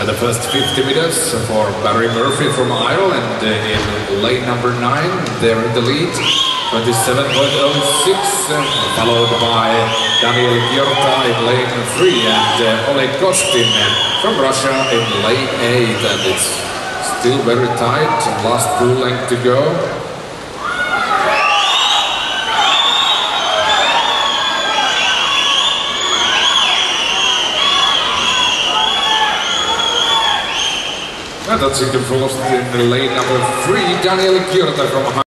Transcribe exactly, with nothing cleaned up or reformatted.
And the first fifty meters for Barry Murphy from Ireland in lane number nine. They're in the lead, twenty-seven point oh six, followed by Daniel Gyorta in lane three and uh, Oleg Kostin from Russia in lane eight. And it's still very tight, last full length to go. En dat zit hem volgens in lane number three, Daniel Gyorta from